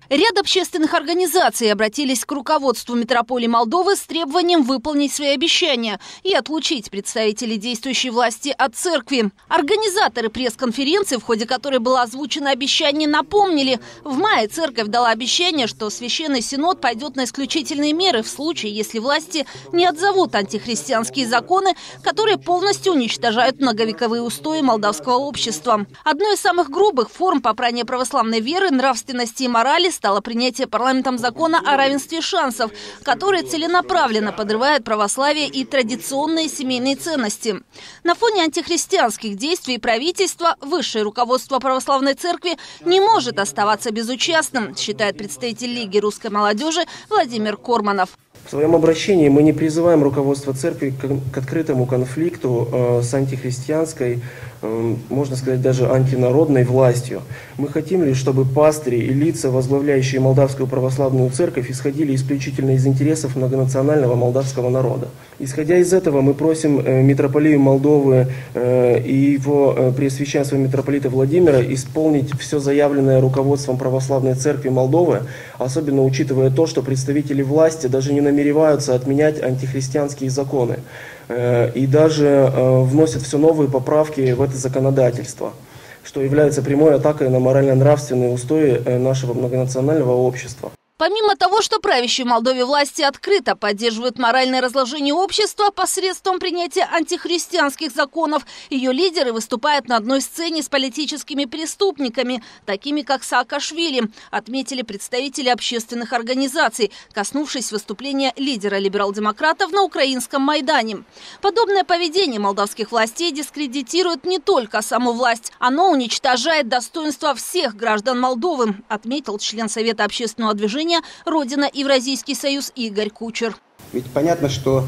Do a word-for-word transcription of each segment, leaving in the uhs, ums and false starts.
Ряд общественных организаций обратились к руководству метрополии Молдовы с требованием выполнить свои обещания и отлучить представителей действующей власти от церкви. Организаторы пресс-конференции, в ходе которой было озвучено обещание, напомнили, в мае церковь дала обещание, что Священный Синод пойдет на исключительные меры в случае, если власти не отзовут антихристианские законы, которые полностью уничтожают многовековые устои молдавского общества. Одной из самых грубых форм попрания православной веры, нравственности и морали стало принятие парламентом закона о равенстве шансов, который целенаправленно подрывает православие и традиционные семейные ценности. На фоне антихристианских действий правительства высшее руководство православной церкви не может оставаться безучастным, считает представитель Лиги русской молодежи Владимир Корманов. В своем обращении мы не призываем руководство церкви к открытому конфликту э, с антихристианской, э, можно сказать, даже антинародной властью. Мы хотим лишь, чтобы пастыри и лица, возглавляющие Молдавскую православную церковь, исходили исключительно из интересов многонационального молдавского народа. Исходя из этого, мы просим э, митрополию Молдовы э, и его э, преосвященство митрополита Владимира исполнить все заявленное руководством православной церкви Молдовы, особенно учитывая то, что представители власти даже не намереваются намереваются отменять антихристианские законы э, и даже э, вносят все новые поправки в это законодательство, что является прямой атакой на морально-нравственные устои э, нашего многонационального общества. Помимо того, что правящие в Молдове власти открыто поддерживают моральное разложение общества посредством принятия антихристианских законов, ее лидеры выступают на одной сцене с политическими преступниками, такими как Саакашвили, отметили представители общественных организаций, коснувшись выступления лидера либерал-демократов на украинском Майдане. Подобное поведение молдавских властей дискредитирует не только саму власть, оно уничтожает достоинство всех граждан Молдовы, отметил член Совета общественного движения «Родина. Евразийский союз» Игорь Кучер. Ведь понятно, что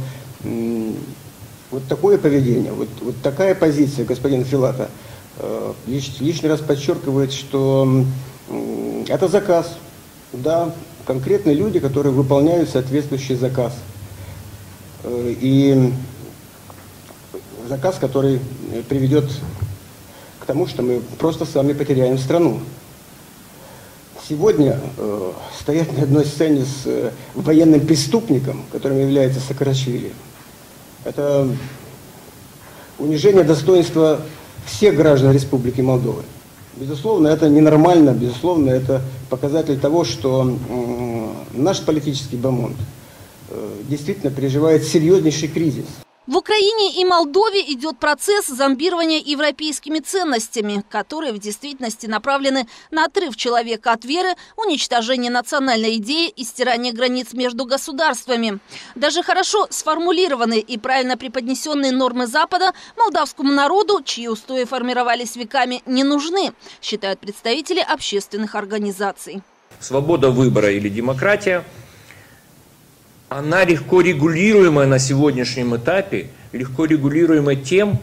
м, вот такое поведение, вот, вот такая позиция господина Филата э, лиш, лишний раз подчеркивает, что м, это заказ, да, конкретные люди, которые выполняют соответствующий заказ. Э, и заказ, который приведет к тому, что мы просто с вами потеряем страну. Сегодня э, стоять на одной сцене с э, военным преступником, которым является Саакашвили, это унижение достоинства всех граждан Республики Молдовы. Безусловно, это ненормально, безусловно, это показатель того, что э, наш политический бомонд э, действительно переживает серьезнейший кризис. В Украине и Молдове идет процесс зомбирования европейскими ценностями, которые в действительности направлены на отрыв человека от веры, уничтожение национальной идеи и стирание границ между государствами. Даже хорошо сформулированные и правильно преподнесенные нормы Запада молдавскому народу, чьи устои формировались веками, не нужны, считают представители общественных организаций. Свобода выбора или демократия, она легко регулируемая на сегодняшнем этапе, легко регулируемая тем,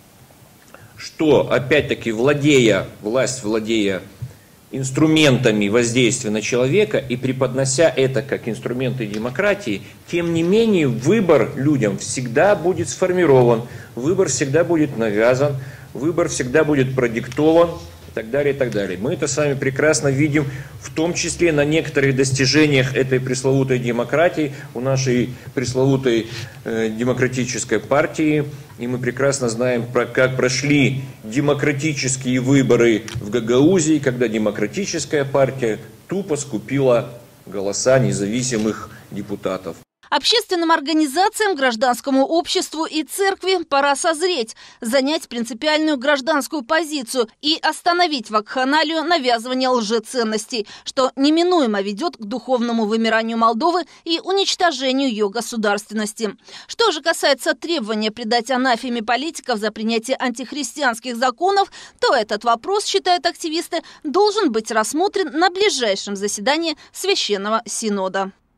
что, опять-таки, владея, власть владея инструментами воздействия на человека и преподнося это как инструменты демократии, тем не менее выбор людям всегда будет сформирован, выбор всегда будет навязан, выбор всегда будет продиктован. И так далее, и так далее. Мы это с вами прекрасно видим, в том числе на некоторых достижениях этой пресловутой демократии, у нашей пресловутой э, демократической партии. И мы прекрасно знаем, про, как прошли демократические выборы в Гагаузии, когда демократическая партия тупо скупила голоса независимых депутатов. Общественным организациям, гражданскому обществу и церкви пора созреть, занять принципиальную гражданскую позицию и остановить вакханалию навязывания лжеценностей, что неминуемо ведет к духовному вымиранию Молдовы и уничтожению ее государственности. Что же касается требования предать анафеме политиков за принятие антихристианских законов, то этот вопрос, считают активисты, должен быть рассмотрен на ближайшем заседании Священного Синода.